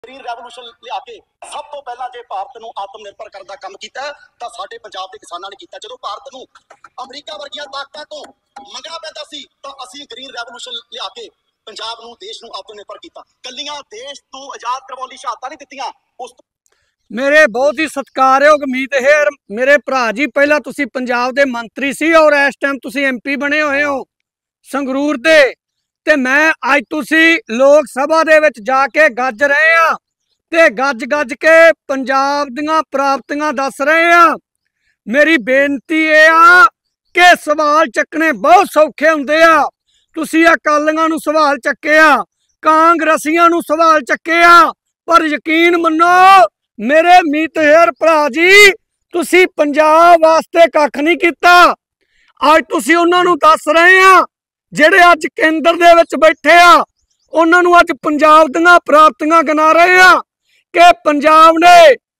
Green revolution लिया के सब तो पहला जे भारत नूं आत्मनिर्भर करने का काम किया तां साडे पंजाब दे किसानां ने किया। जदों भारत नूं अमरीका वर्गियां ताकतां तो मंगना पैंदा सी तां असीं ग्रीन रेवोल्यूशन लिया के पंजाब नूं देश नूं आत्मनिर्भर किया। कल्लियां देश तों आजाद करवाउण लई शहादतां नहीं दित्तियां। उस मेरे बहुत ही सत्कारयोग मीत हेर मेरे भरा जी, पहला तुसी पंजाब दे मंत्री सी और इस टाइम तुसी MP बने हुए हो संगरूर दे, ते मैं अज तुसी लोक सभा दे विच जाके गज रहे आ ते गज गज के पंजाब दीआं प्राप्तियां दस रहे आ। मेरी बेनती ये आ कि सवाल चकने बहुत सौखे हुंदे आ। तुसी अकालियां नूं सवाल चक्के आ, कांग्रेसियां नूं सवाल चक्के आ, पर यकीन मनो मेरे मीत हेर भरा जी, तुसी पंजाब वास्ते कख नहीं कीता। अज तुसी उन्हां नूं दस रहे आ ਜਿਹੜੇ ਅੱਜ केंद्र ਦੇ ਵਿੱਚ बैठे आ, ਉਹਨਾਂ ਨੂੰ ਅੱਜ पंजाब ਦੀਆਂ ਪ੍ਰਾਪਤੀਆਂ ਗਿਣਾ ਰਹੇ ਆ कि पंजाब ने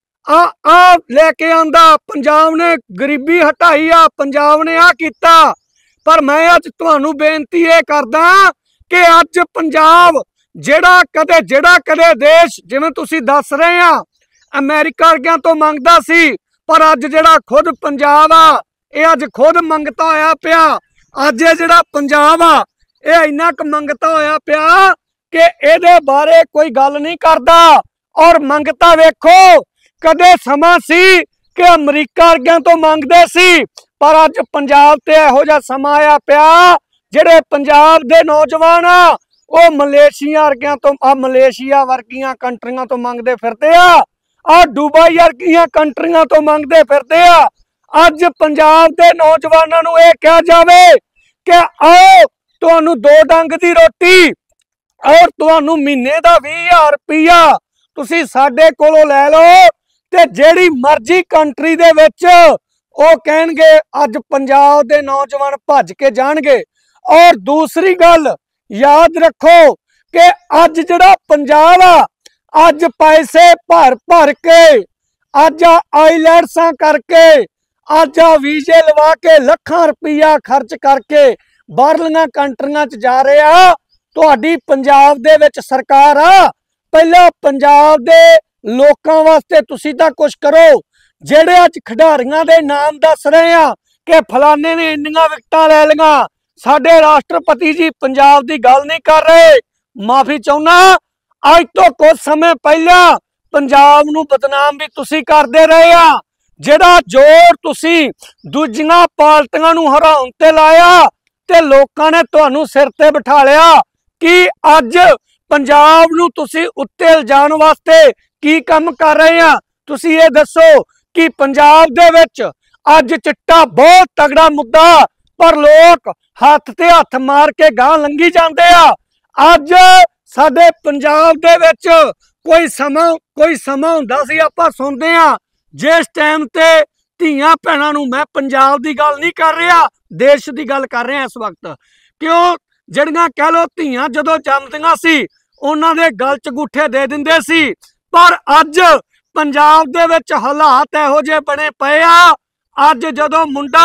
आ लेके आंदा, पंजाब ने गरीबी हटाई आ, पंजाब ने आ कीता। पर मैं अज तुहानू बेनती ये करदा कि अज पंजाब ਜਿਹੜਾ कदे देश जिवें तुसी दस रहे आ अमेरिका वर्गियां तो मंगदा सी, पर अज ਜਿਹੜਾ खुद पंजाब आ ये अज खुद मंगता होया पिया। अज जिहड़ा पंजाब आ ये इन्ना क मंगता होया पिया कि इहदे बारे कोई गल नहीं करदा। और मंगता वेखो, कदे समा सी कि अमरीका वर्गियां तो मंगदे सी, पर अज पंजाब ते इहो जिहा समा आया पिया जिहड़े पंजाब दे नौजवान आ वो मलेशिया वर्गियां तो मलेशिया वर्गियां कंट्रियां तो मंगदे फिरदे आ दुबई वर्गियां कंट्रियां तो मंगदे फिरदे आ। अज पंजाब दे नौजवानों नूं यह कहा जावे कि आओ तुहानूं 2 डंग दी रोटी और तुहानूं महीने दा 20,000 रुपया तुसी साडे कोलों लै लो, ते जेड़ी मर्जी कंट्री दे विच ओ कहणगे अज पंजाब दे नौजवान भज के जाणगे। और दूसरी गल याद रखो कि अज जिहड़ा पंजाब आ अज पैसे भर भर के अज आईलैट्सां करके अज वीजे लवा के लाखां रुपया खर्च करके बाहरलियां कंट्रियां च जा रहे आ। तुहाडी पंजाब दे विच सरकार आ, पहला पंजाब दे लोकां वास्ते तुसी तां कुछ करो। जेड़े अज खिडारियां दे नाम दस रहे आ कि फलाने ने इन्नियां विकटां लै लियां, साडे राष्ट्रपति जी पंजाब दी गल नहीं कर रहे। माफी चाहुंदा, अज तो कुछ समय पहला पंजाब नूं बदनाम भी तुसी करदे रहे आ। जिहड़ा जोर तुसी दूजियां पार्टियां नूं हराउण ते लाया ते लोकां ने तुहानूं सिर ते बिठा लिया कि अज पंजाब नूं तुसी उत्ते लिजाण वास्ते की काम कर रहे आ। तुसी ये दसो कि पंजाब दे विच अज चिट्टा बहुत तगड़ा मुद्दा, पर लोग हथ ते हथ मार के गां लंघी जांदे आ। अज साडे पंजाब दे विच कोई समा हुंदा सी, आपां सुणदे आ जिस टाइम ते धीआं भैणां नूं, मैं पंजाब दी गल नहीं कर रहा, देश की गल कर रहा इस वक्त, क्यों जड़ियां कह लो धीआं जदों जमदियां सी उन्हां दे गल च अंगूठे दे दिंदे सी। पर अज पंजाब दे विच हालात इहो जिहे बने पए आ, अज जदों मुंडा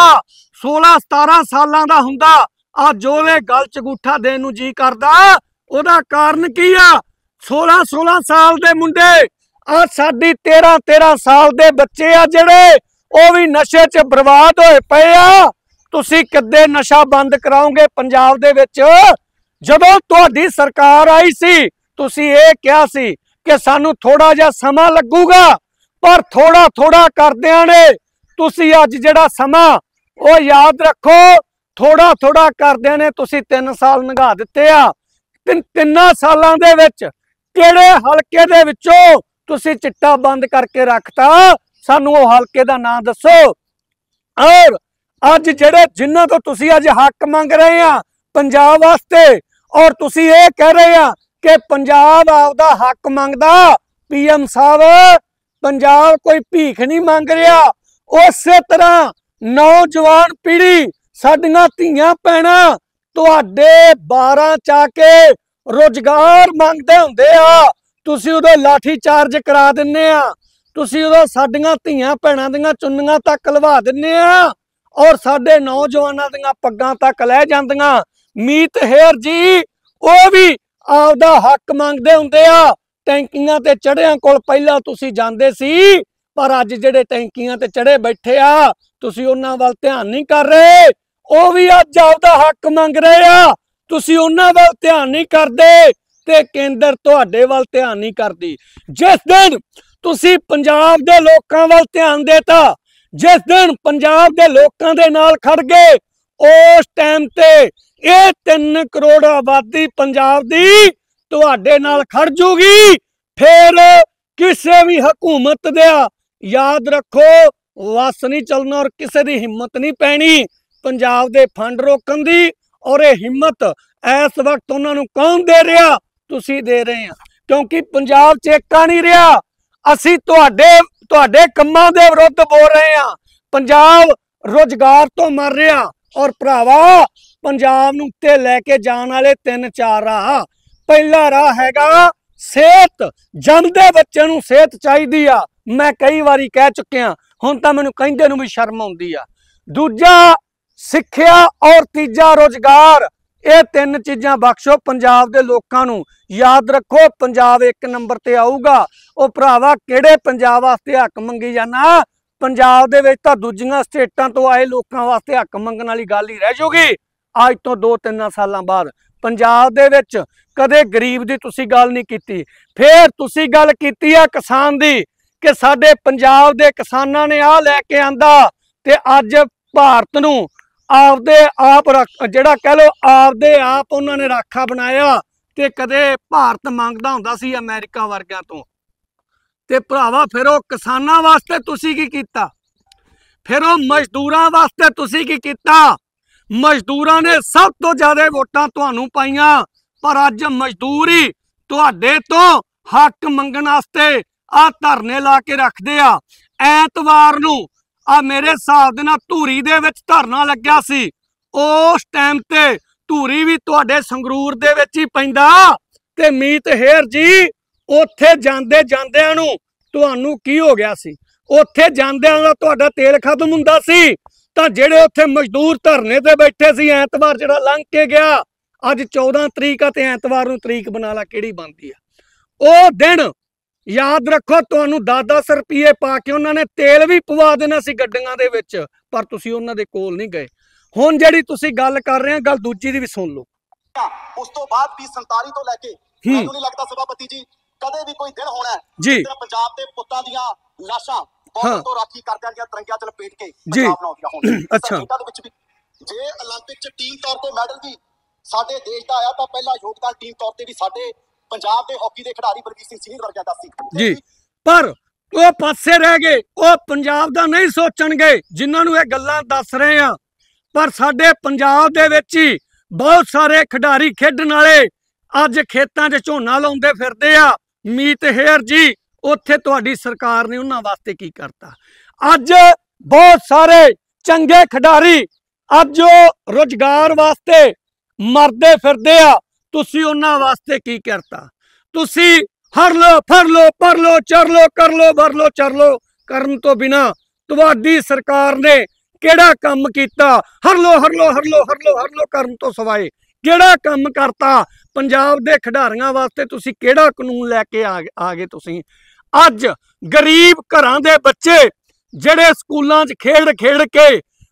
16-17 सालां दा हुंदा अज ओहदे गल च अंगूठा देण नूं जी करदा। ओहदा कारण की आ? 16-16 साल दे मुंडे आ साडी 13-13 साल दे बच्चे आ जिहड़े वो भी नशे च बर्बाद होए पए आ। तुसी कदे नशा बंद कराओगे पंजाब दे विच? जदों तुहाडी सरकार आई सी तुसी ये कहा सी कि सानू थोड़ा जिहा समा लगूगा, पर थोड़ा थोड़ा करदियां ने तुसी अज जिहड़ा समा वो याद रखो, थोड़ा थोड़ा करदियां ने तुसी 3 साल लंघा दित्ते आ। 3 सालां दे विच किहड़े हलके दे विचों तुसी चिट्टा बंद करके रखता? सानू वो हलके दा नाम दसो। और अज जिहड़े जिन्हां तो तुसी अज हक मंग रहे आ पंजाब वास्ते, और तुसी ये कह रहे आ कि पंजाब आपदा हक मंगदा, PM साहब पंजाब कोई भीख नहीं मंग रहा। उस तरह नौजवान पीढ़ी साडियां धीआं भैणां तुहाडे 12 च आके रोजगार मंगदे हुंदे आ, तुसी उदों लाठी चार्ज करा दिंदे आ, तुसी उदों साडियां धीआं भैणां दीआं चुन्नियां तक लवा दिंदे आ और साडे नौजवानां दीआं पग्गां तक लै जांदियां। मीत हेर जी वो भी आपदा हक मंगदे हुंदे आ, ਟੈਂਕੀਆਂ ਤੇ ਚੜਿਆਂ ਕੋਲ ਪਹਿਲਾਂ ਤੁਸੀਂ ਜਾਂਦੇ ਸੀ, ਪਰ ਅੱਜ ਜਿਹੜੇ ਟੈਂਕੀਆਂ ਤੇ ਚੜੇ ਬੈਠੇ ਆ ਤੁਸੀਂ ਉਹਨਾਂ ਵੱਲ ਧਿਆਨ ਨਹੀਂ ਕਰ ਰਹੇ। ਉਹ ਵੀ ਅੱਜ ਆਪਦਾ ਹੱਕ ਮੰਗ ਰਹੇ ਆ, ਤੁਸੀਂ ਉਹਨਾਂ ਵੱਲ ਧਿਆਨ ਨਹੀਂ ਕਰਦੇ ਤੇ ਕੇਂਦਰ ਤੁਹਾਡੇ ਵੱਲ ਧਿਆਨ ਨਹੀਂ ਕਰਦੀ। ਜਿਸ ਦਿਨ ਤੁਸੀਂ ਪੰਜਾਬ ਦੇ ਲੋਕਾਂ ਵੱਲ ਧਿਆਨ ਦੇਤਾ, ਜਿਸ ਦਿਨ ਪੰਜਾਬ ਦੇ ਲੋਕਾਂ ਦੇ ਨਾਲ ਖੜ ਗਏ, ਉਸ ਟਾਈਮ ਤੇ ਇਹ 3 ਕਰੋੜ ਆਬਾਦੀ ਪੰਜਾਬ ਦੀ ਤੁਹਾਡੇ ਨਾਲ ਖੜ ਜੂਗੀ। ਫਿਰ ਕਿਸੇ ਵੀ ਹਕੂਮਤ ਦਾ ਯਾਦ ਰੱਖੋ ਵਸ ਨਹੀਂ ਚੱਲਣਾ ਔਰ ਕਿਸੇ ਦੀ ਹਿੰਮਤ ਨਹੀਂ ਪੈਣੀ ਪੰਜਾਬ ਦੇ ਫੰਡ ਰੋਕਣ ਦੀ। ਔਰ ਇਹ ਹਿੰਮਤ ਇਸ ਵਕਤ ਉਹਨਾਂ ਨੂੰ ਕੌਣ ਦੇ ਰਿਹਾ? ਤੁਸੀਂ ਦੇ ਰਹੇ ਆ, ਕਿਉਂਕਿ ਪੰਜਾਬ 'ਚ ਏਕਾ ਨਹੀਂ ਰਿਹਾ। ਅਸੀਂ ਤੁਹਾਡੇ ਕੰਮਾਂ ਦੇ ਵਿਰੁੱਧ ਬੋਲ ਰਹੇ ਆ। ਪੰਜਾਬ ਰੁਜ਼ਗਾਰ ਤੋਂ ਮਰ ਰਿਹਾ ਔਰ ਭਰਾਵਾ ਪੰਜਾਬ ਨੂੰ ਉੱਤੇ ਲੈ ਕੇ ਜਾਣ ਵਾਲੇ 3-4 ਰਾਹ। ਪਹਿਲਾ ਰਾਹ ਹੈਗਾ ਸਿਹਤ, ਜੰਮਦੇ ਬੱਚੇ ਨੂੰ ਸਿਹਤ ਚਾਹੀਦੀ ਆ, ਮੈਂ ਕਈ ਵਾਰੀ ਕਹਿ ਚੁੱਕਿਆ, ਹੁਣ ਤਾਂ ਮੈਨੂੰ ਕਹਿੰਦੇ ਨੂੰ ਵੀ ਸ਼ਰਮ ਆਉਂਦੀ ਆ। ਦੂਜਾ ਸਿੱਖਿਆ ਔਰ ਤੀਜਾ ਰੁਜ਼ਗਾਰ। ਇਹ 3 ਚੀਜ਼ਾਂ ਬਖਸ਼ੋ ਪੰਜਾਬ ਦੇ ਲੋਕਾਂ ਨੂੰ। ਯਾਦ ਰੱਖੋ ਪੰਜਾਬ 1 ਨੰਬਰ ਤੇ ਆਊਗਾ। ਉਹ ਭਰਾਵਾ ਕਿਹੜੇ ਪੰਜਾਬ ਵਾਸਤੇ ਹੱਕ ਮੰਗੀ ਜਾਣਾ? ਪੰਜਾਬ ਦੇ ਵਿੱਚ ਤਾਂ ਦੂਜੀਆਂ ਸਟੇਟਾਂ ਤੋਂ ਆਏ ਲੋਕਾਂ ਵਾਸਤੇ ਹੱਕ ਮੰਗਣ ਵਾਲੀ ਗੱਲ ਹੀ ਰਹਿ ਜਾਊਗੀ। ਅੱਜ ਤੋਂ 2-3 ਸਾਲਾਂ ਬਾਅਦ ਪੰਜਾਬ ਦੇ ਵਿੱਚ ਕਦੇ ਗਰੀਬ ਦੀ ਤੁਸੀਂ ਗੱਲ ਨਹੀਂ ਕੀਤੀ। ਫੇਰ ਤੁਸੀਂ ਗੱਲ ਕੀਤੀ ਆ ਕਿਸਾਨ ਦੀ ਕਿ ਸਾਡੇ ਪੰਜਾਬ ਦੇ ਕਿਸਾਨਾਂ ਨੇ ਆ ਲੈ ਕੇ ਆਂਦਾ ਤੇ ਅੱਜ ਭਾਰਤ ਨੂੰ ਆਪਦੇ ਆਪ ਜਿਹੜਾ ਕਹਿ ਲੋ ਆਪਦੇ ਆਪ ਉਹਨਾਂ ਨੇ ਰਾਖਾ ਬਣਾਇਆ। ਤੇ ਕਦੇ ਭਾਰਤ ਮੰਗਦਾ ਹੁੰਦਾ ਸੀ ਅਮਰੀਕਾ ਵਰਗਿਆਂ ਤੋਂ। ਤੇ ਭਰਾਵਾ ਫਿਰ ਉਹ ਕਿਸਾਨਾਂ ਵਾਸਤੇ ਤੁਸੀਂ ਕੀ ਕੀਤਾ? ਫਿਰ ਉਹ ਮਜ਼ਦੂਰਾਂ ਵਾਸਤੇ ਤੁਸੀਂ ਕੀ ਕੀਤਾ? ਮਜ਼ਦੂਰਾਂ ਨੇ ਸਭ ਤੋਂ ਜ਼ਿਆਦਾ ਵੋਟਾਂ ਤੁਹਾਨੂੰ ਪਾਈਆਂ, ਪਰ ਅੱਜ ਮਜ਼ਦੂਰ ਹੀ ਤੁਹਾਡੇ ਤੋਂ ਹੱਕ ਮੰਗਣ ਵਾਸਤੇ ਆ ਧਰਨੇ ਲਾ ਕੇ ਰੱਖਦੇ ਆ। ਐਤਵਾਰ ਨੂੰ ਆ ਮੇਰੇ ਹਿਸਾਬ ਦੇ ਨਾਲ ਧੂਰੀ ਦੇ ਵਿੱਚ ਧਰਨਾ ਲੱਗਿਆ ਸੀ। ਉਸ ਟਾਈਮ ਤੇ ਧੂਰੀ ਵੀ ਤੁਹਾਡੇ ਸੰਗਰੂਰ ਦੇ ਵਿੱਚ ਹੀ ਪੈਂਦਾ। ਤੇ ਮੀਤ ਹੇਰ ਜੀ ਉੱਥੇ ਜਾਂਦੇ ਜਾਂਦਿਆਂ ਨੂੰ ਤੁਹਾਨੂੰ ਕੀ ਹੋ ਗਿਆ ਸੀ? ਉੱਥੇ ਜਾਂਦਿਆਂ ਦਾ ਤੁਹਾਡਾ ਤੇਲ ਖਤਮ ਹੁੰਦਾ ਸੀ। ਤਾਂ ਜਿਹੜੇ ਉੱਥੇ ਮਜ਼ਦੂਰ ਧਰਨੇ ਤੇ ਬੈਠੇ ਸੀ, ਐਤਵਾਰ ਜਿਹੜਾ ਲੰਘ ਕੇ ਗਿਆ, ਅੱਜ 14 ਤਰੀਕ ਆ ਤੇ ਐਤਵਾਰ ਨੂੰ ਤਰੀਕ ਬਣਾ ਲਾ ਕਿਹੜੀ ਬਣਦੀ ਆ। ਉਹ ਦਿਨ ਯਾਦ ਰੱਖੋ ਤੁਹਾਨੂੰ 10-10 ਰੁਪਏ ਪਾ ਕੇ ਉਹਨਾਂ ਨੇ ਤੇਲ ਵੀ ਪਵਾ ਦੇਣਾ ਸੀ ਗੱਡੀਆਂ ਦੇ ਵਿੱਚ, ਪਰ ਤੁਸੀਂ ਉਹਨਾਂ ਦੇ ਕੋਲ ਨਹੀਂ ਗਏ। ਹੁਣ ਜਿਹੜੀ ਤੁਸੀਂ ਗੱਲ ਕਰ ਰਹੇ ਆ, ਗੱਲ ਦੂਜੀ ਦੀ ਵੀ ਸੁਣ ਲਓ। ਉਸ ਤੋਂ ਬਾਅਦ ਵੀ 47 ਤੋਂ ਲੈ ਕੇ ਮੈਨੂੰ ਨਹੀਂ ਲੱਗਦਾ ਸਭਾਪਤੀ ਜੀ ਕਦੇ ਵੀ ਕੋਈ ਦਿਨ ਹੋਣਾ ਜਿਸ ਦਿਨ ਪੰਜਾਬ ਦੇ ਪੁੱਤਾਂ ਦੀਆਂ ਲਾਸ਼ਾਂ ਬਹੁਤ ਤੋਂ ਰਾਖੀ ਕਰਦਿਆਂ ਦੀਆਂ ਤਿਰੰਗਿਆਂ 'ਚ ਲਪੇਟ ਕੇ ਪੰਜਾਬ ਬਣਾਉਂਦੀਆਂ ਹੋਣ। ਅੱਛਾ ਦੇ ਵਿੱਚ ਵੀ ਜੇ 올림픽 'ਚ ਟੀਮ ਤੌਰ ਤੇ ਮੈਡਲ ਵੀ ਸਾਡੇ ਦੇਸ਼ ਦਾ ਆਇਆ ਤਾਂ ਪਹਿਲਾ ਯੋਗਦਾਨ ਟੀਮ ਤੌਰ ਤੇ ਵੀ ਸਾਡੇ ਪੰਜਾਬ ਦੇ ਹਾਕੀ ਦੇ ਖਿਡਾਰੀ ਬਲਬੀਰ ਸਿੰਘ ਸੀਨੀਅਰ ਵਰਗਿਆਂ ਦਾ ਸੀ ਜੀ। ਪਰ ਉਹ ਪਾਸੇ ਰਹਿ ਗਏ, ਉਹ ਪੰਜਾਬ ਦਾ ਨਹੀਂ ਸੋਚਣਗੇ ਜਿਨ੍ਹਾਂ ਨੂੰ ਇਹ ਗੱਲਾਂ ਦੱਸ ਰਹੇ ਆ। ਪਰ ਸਾਡੇ ਪੰਜਾਬ ਦੇ ਵਿੱਚ ਹੀ ਬਹੁਤ ਸਾਰੇ ਖਿਡਾਰੀ ਖੇਡਣ ਵਾਲੇ ਅੱਜ ਖੇਤਾਂ 'ਚ ਝੋਨਾ ਲਾਉਂਦੇ ਫਿਰਦੇ ਆ। ਮੀਤ ਹੇਰ ਜੀ ਉੱਥੇ ਤੁਹਾਡੀ ਸਰਕਾਰ ਨੇ ਉਹਨਾਂ ਵਾਸਤੇ ਕੀ ਕਰਤਾ? ਅੱਜ ਬਹੁਤ ਸਾਰੇ ਚੰਗੇ ਖਿਡਾਰੀ ਅੱਜ ਉਹ ਰੁਜ਼ਗਾਰ ਵਾਸਤੇ ਮਰਦੇ ਫਿਰਦੇ ਆ, ਤੁਸੀਂ ਉਹਨਾਂ ਵਾਸਤੇ ਕੀ ਕਰਤਾ? ਤੁਸੀਂ ਹਰ ਲੋ ਫਰ ਲੋ ਪਰ ਲੋ ਚਰ ਲੋ ਕਰ ਲੋ ਭਰ ਲੋ ਚਰ ਲੋ ਕਰਨ ਤੋਂ ਬਿਨਾ ਤੁਹਾਡੀ ਸਰਕਾਰ ਨੇ ਕਿਹੜਾ ਕੰਮ ਕੀਤਾ? ਹਰ ਲੋ ਹਰ ਲੋ ਹਰ ਲੋ ਹਰ ਲੋ ਹਰ ਲੋ ਕਰਨ ਤੋਂ ਸਿਵਾਏ ਕਿਹੜਾ ਕੰਮ ਕਰਤਾ? ਪੰਜਾਬ ਦੇ ਖਿਡਾਰੀਆਂ ਵਾਸਤੇ ਤੁਸੀਂ ਕਿਹੜਾ ਕਾਨੂੰਨ ਲੈ ਕੇ ਆ ਗਏ? ਤੁਸੀਂ ਅੱਜ ਗਰੀਬ ਘਰਾਂ ਦੇ ਬੱਚੇ ਜਿਹੜੇ ਸਕੂਲਾਂ 'ਚ ਖੇਡ ਕੇ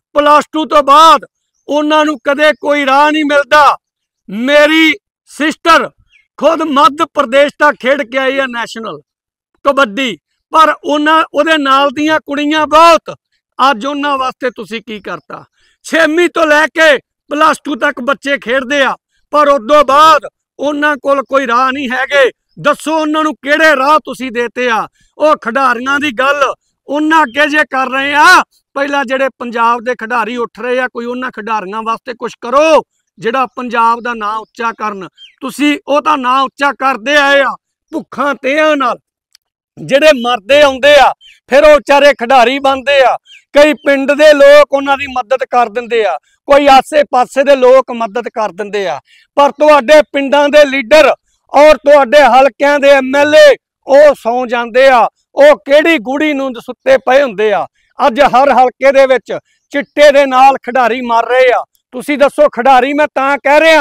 +2 ਤੋਂ ਬਾਅਦ ਉਹਨਾਂ ਨੂੰ ਕਦੇ ਕੋਈ ਰਾਹ ਨਹੀਂ ਮਿਲਦਾ। ਮੇਰੀ ਸਿਸਟਰ ਖੁਦ ਮੱਧ ਪ੍ਰਦੇਸ਼ ਤੱਕ ਖੇਡ ਕੇ ਆਈ ਹੈ ਨੈਸ਼ਨਲ ਕਬੱਡੀ, ਪਰ ਉਹਦੇ ਨਾਲ ਦੀਆਂ ਕੁੜੀਆਂ ਬਹੁਤ। ਅੱਜ ਉਹਨਾਂ ਵਾਸਤੇ ਤੁਸੀਂ ਕੀ ਕਰਤਾ? 6ਵੀਂ ਤੋਂ ਲੈ ਕੇ +2 ਤੱਕ ਬੱਚੇ ਖੇਡਦੇ ਆ, ਪਰ ਉਦੋਂ ਬਾਅਦ ਉਹਨਾਂ ਕੋਲ ਕੋਈ ਰਾਹ ਨਹੀਂ ਹੈਗੇ। ਦੱਸੋ ਉਹਨਾਂ ਨੂੰ ਕਿਹੜੇ ਰਾਹ ਤੁਸੀਂ ਦੇਤੇ ਆ? ਉਹ ਖਿਡਾਰੀਆਂ ਦੀ ਗੱਲ ਉਹਨਾਂ ਅੱਗੇ ਜੇ ਕਰ ਰਹੇ ਆ, ਪਹਿਲਾਂ ਜਿਹੜੇ ਪੰਜਾਬ ਦੇ ਖਿਡਾਰੀ ਉੱਠ ਰਹੇ ਆ, ਕੋਈ ਉਹਨਾਂ ਖਿਡਾਰੀਆਂ ਵਾਸਤੇ ਕੁਝ ਕਰੋ ਜਿਹੜਾ ਪੰਜਾਬ ਦਾ ਨਾਂ ਉੱਚਾ ਕਰਨ। ਤੁਸੀਂ ਉਹ ਤਾਂ ਨਾਂ ਉੱਚਾ ਕਰਦੇ ਆਏ ਆ ਭੁੱਖਾਂ ਤੇਆਂ ਨਾਲ। ਜਿਹੜੇ ਮਰਦੇ ਆਉਂਦੇ ਆ ਫਿਰ ਉਹ ਵਿਚਾਰੇ ਖਿਡਾਰੀ ਬਣਦੇ ਆ। ਕਈ ਪਿੰਡ ਦੇ ਲੋਕ ਉਹਨਾਂ ਦੀ ਮਦਦ ਕਰ ਦਿੰਦੇ ਆ, ਕੋਈ ਆਸੇ-ਪਾਸੇ ਦੇ ਲੋਕ ਮਦਦ ਕਰ ਦਿੰਦੇ ਆ, ਪਰ ਤੁਹਾਡੇ ਪਿੰਡਾਂ ਦੇ ਲੀਡਰ ਔਰ ਤੁਹਾਡੇ ਹਲਕਿਆਂ ਦੇ MLA ਉਹ ਸੌਂ ਜਾਂਦੇ ਆ। ਉਹ ਕਿਹੜੀ ਗੂੜੀ ਨੀਂਦ ਸੁੱਤੇ ਪਏ ਹੁੰਦੇ ਆ। ਅੱਜ ਹਰ ਹਲਕੇ ਦੇ ਵਿੱਚ ਚਿੱਟੇ ਦੇ ਨਾਲ ਖਿਡਾਰੀ ਮਰ ਰਹੇ ਆ। ਤੁਸੀਂ ਦੱਸੋ ਖਿਡਾਰੀ, ਮੈਂ ਤਾਂ ਕਹਿ ਰਿਹਾ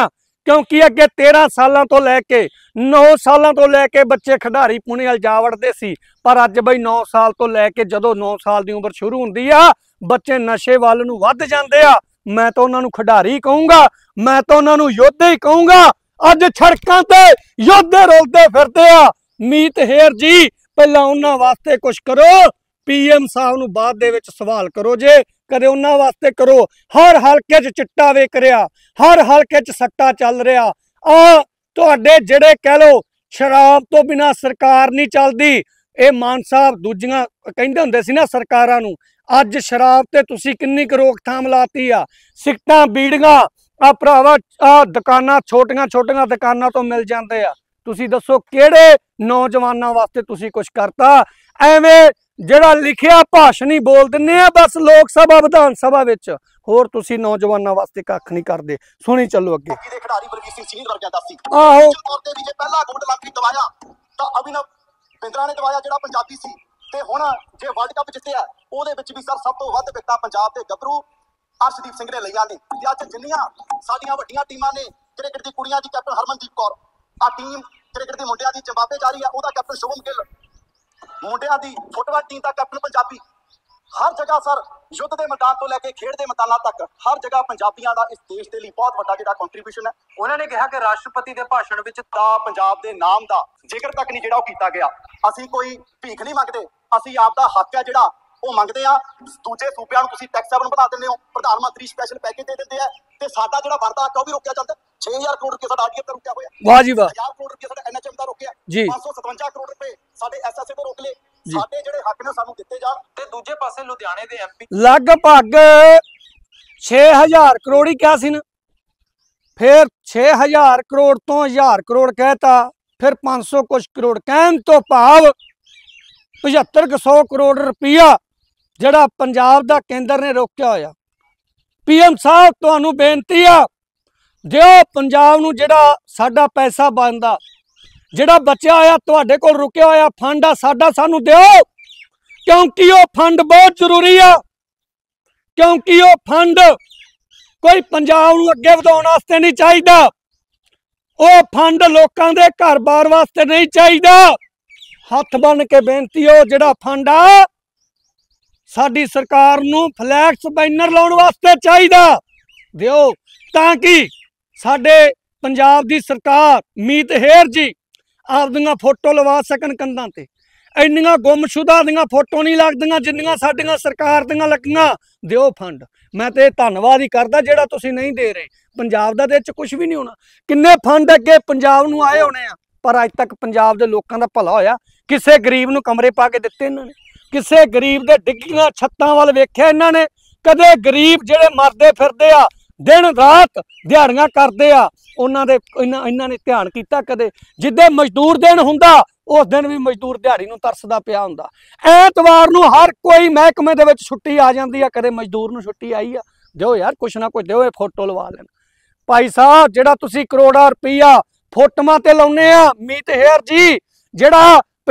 क्योंकि अगे 13 सालों तो लैके 9 सालों तो लैके बच्चे खिडारी पुणे वाल जा वड़ते सी, पर अज बई 9 साल तो लैके जदों 9 साल की उम्र शुरू होंदी आ बच्चे नशे वाल नूं वध जांदे आ। मैं तो उन्हां नूं खिडारी कहूँगा, मैं तो उन्हां नूं योद्धे ही कहूँगा। अज सड़कां ते योद्धे रोलदे फिरदे आ। मीत हेर जी पहलां उन्हां वास्ते कुछ करो, PM साहब नूं बाद दे विच सवाल करो जे, कदे उन्हां वास्ते करो। हर हलके च चिट्टा विक रिहा, हर हलके च सट्टा चल रहा। तुहाडे जिहड़े कह लो शराब तो बिना सरकार नहीं चलदी, ये मान साहब दूजियां कहिंदे हुंदे सी ना सरकारां नूं। अज शराब ते तुसीं किन्नी क रोकथाम लाती आ। सिगटां बीड़ियां आ भरावा दुकानां छोटियां छोटियां दुकानां तो मिल जांदे आ। तुसीं दसो किहड़े नौजवानां वास्ते तुसीं कुछ करता? एवें जिहड़ा लिखिया भाषण ही बोल दिंदे आ बस लोक सभा विधान सभा विच, होर तुसीं नौजवानां वास्ते कख नहीं करदे। सुनी चलो अगे। खिडारी बलवीर सिंह सीनीर वर्गिया दा सी आहो तौर ते भी जे पहला गोल्ड लंपी दवाया तां अभिनव बिंद्रा ने दवाया जिहड़ा पंजाबी सी, ते हुण जे वर्ल्ड कप जित्तिआ ਉਹਦੇ ਵਿੱਚ ਵੀ ਸਰ ਸਭ ਤੋਂ ਵੱਧ ਵਿਕਟਾਂ ਪੰਜਾਬ ਦੇ ਗੱਭਰੂ ਅਰਸ਼ਦੀਪ ਸਿੰਘ ਨੇ ਲਈਆਂ ਨੇ। ਤੇ ਅੱਜ ਜਿੰਨੀਆਂ ਸਾਡੀਆਂ ਵੱਡੀਆਂ ਟੀਮਾਂ ਨੇ, ਕ੍ਰਿਕਟ ਦੀ ਕੁੜੀਆਂ ਦੀ ਕੈਪਟਨ ਹਰਮਨਦੀਪ ਕੌਰ, ਆ ਟੀਮ ਕ੍ਰਿਕਟ ਦੀ ਮੁੰਡਿਆਂ ਦੀ ਜ਼ਿੰਬਾਬਵੇ ਜਾ ਰਹੀ ਆ, ਉਹਦਾ ਕੈਪਟਨ ਸ਼ੁਭਮ ਗਿੱਲ, ਮੁੰਡਿਆਂ ਦੀ ਫੁੱਟਬਾਲ ਟੀਮ ਦਾ ਕੈਪਟਨ ਪੰਜਾਬੀ। हर जगह सर युद्ध के मैदान तो लैके खेड के मैदानों तक हर जगह पंजाबियों का इस देश के लिए बहुत बड़ा जिहड़ा कंट्रीब्यूशन है। उन्होंने कहा कि राष्ट्रपति के भाषण विच तां पंजाब के नाम का जिक्र तक नहीं जिहड़ा कीता गया। असीं कोई भीख नहीं मंगते, असीं आपदा हक है जिहड़ा वो मंगते हैं। दूजे सूबिਆਂ ਨੂੰ ਤੁਸੀਂ टैक्स हैवन बढ़ा दिंदे हो, प्रधान मंत्री स्पैशल पैकेज दे दिंदे हैं, ते साडा जिहड़ा बनदा हक है वो भी रोकिया जाता। 6000 करोड़ रुपया साडा आरडीएफ दा रुकिया होया, वाह जी वाह, 1000 करोड़ रुपया साडा एनएचएम दा रोकिया जी, 557 करोड़ रुपए साडे एसएसए तो रोक ले। साडे जिहड़े हक ने सानू दित्ते जाण। ते दूजे पासे लुधियाने दे एमपी लगभग 6000 करोड़ ही क्या सी ना, फिर 6000 करोड़ तो 1000 करोड़ कहता, फिर 500 कुछ करोड़, कहन तो भाव 7500 करोड़ रुपया जिहड़ा पंजाब दा केंद्र ने रोकिया होया। PM साहब तुहानू बेनती आ, दिओ पंजाब नू जिहड़ा साडा पैसा बनदा, जिहड़ा बचिया होया तुहाडे कोल रुकिया होया फंड आ साडा, सानू दिओ, क्योंकि वो फंड बहुत जरूरी आ। क्योंकि वो फंड कोई पंजाब नू अगे वधाउण वास्ते नहीं चाहिदा, वो फंड लोकां दे घर बार वास्ते नहीं चाहिदा। हथ बन के बेनती हो, जिहड़ा फंड आ साडी सरकार नू फ्लैक्स बैनर लाउण वास्ते चाहिदा दिओ, ताकि साडे पंजाब दी सरकार मीत हेर जी आपदियां फोटो लवा सकन कंधां ते। इन्नियां गुमशुदा दियां फोटो नहीं लगदियां जिन्नियां साडियां सरकार दियां लगियां। दिओ फंड, मैं तो धन्नवाद ही करदा जिहड़ा तुसीं नहीं दे रहे। पंजाब दा ते कुछ भी नहीं होना। किन्ने फंड अगे पंजाब नू आए होने आ, पर अज तक पंजाब दे लोकां दा भला होया? किसे गरीब नू कमरे पा के दित्ते इन्हां ने? किसे गरीब दे डिग्गियां छत्तां वाल वेख्या इन्हां ने? कदे गरीब जिहड़े मरदे फिरदे आ दिन रात दिहाड़ियां करदे आ, उन्हां दे इन्हां ने ध्यान कीता? कदे जिद्दे मजदूर दिन हुंदा उस दिन भी मजदूर दिहाड़ी नूं तरसदा पिया हुंदा। ऐतवार नूं हर कोई महकमे दे विच छुट्टी आ जांदी आ, कदे मजदूर नूं छुट्टी आई आ? दिओ यार कुछ ना कुछ दिओ, फोटो लवा लैन। भाई साहब जिहड़ा तुसीं करोड़ां रुपया फोटोआं ते लाउने आ, मीत हेर जी जिहड़ा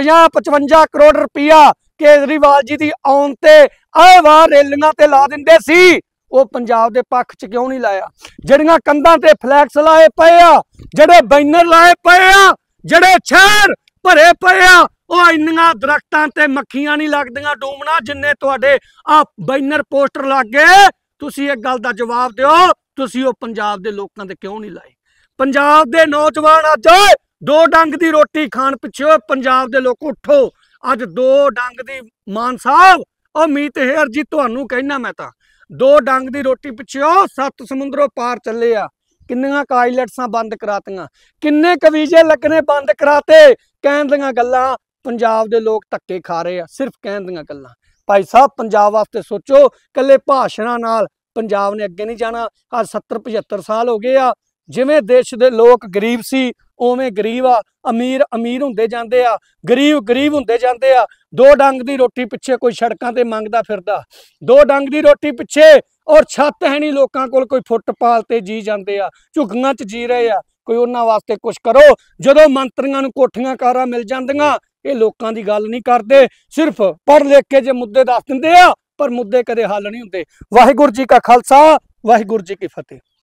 50-55 करोड़ रुपया केजरीवाल जी दी आउण ते आए वार रेलियां ते ला दिंदे सी, वो पंजाब दे पक्ष च क्यों नहीं लाया? जिहड़ियां कंधां ते फ्लैक्स लाए पे आ, जिहड़े बैनर लाए पे आ, जिहड़े शहर भरे पे आ, वो इन्नियां दरख्तां ते मक्खियां नहीं लगदियां डूमना जिन्ने तुहाडे आ बैनर पोस्टर लग गए। तुसीं इक गल दा जवाब दिओ, तुसीं वो पंजाब दे लोकां ते क्यों नहीं लाए? पंजाब दे नौजवान अज दो डंग दी रोटी खाण पिछे पंजाब दे लोक उठो, अज दो डंग दी मान साहब और मीत हेर जी तुहानू कहना मैं तां 2 डंग दी रोटी पिछे 7 समुंदरों पार चले आ। किन्नियां कायलट्सां बंद करातियां, किन्ने कवीजे लगने बंद कराते। कहण दियां गल्लां पंजाब दे लोग धक्के खा रहे आ, सिर्फ कहण दियां गल्लां। भाई साहब पंजाब वास्ते सोचो, कल्ले भाषणां नाल पंजाब ने अगे नहीं जाना। आज 70-75 साल हो गए आ, जिवें देश दे लोग गरीब सी उवें गरीब आ, अमीर अमीर हुंदे जांदे आ, गरीब गरीब हुंदे जांदे आ। 2 डंग दी रोटी पिछे कोई सड़कां ते मंगदा फिरदा, 2 डंग दी रोटी पिछे और छत है नहीं लोकां कोल, कोई फुटपाल ते जी जांदे आ, झुग्गियां च जी रहे आ। कोई उन्हां वास्ते कुछ करो। जदों मंत्रियां नूं कोठियां कारां मिल जांदियां, ये लोकां दी गल नहीं करदे, सिर्फ पढ़ लिख के जे मुद्दे दस दिंदे आ, पर मुद्दे कदे हल नहीं हुंदे। वाहिगुरू जी का खालसा, वाहिगुरू जी की फतेह।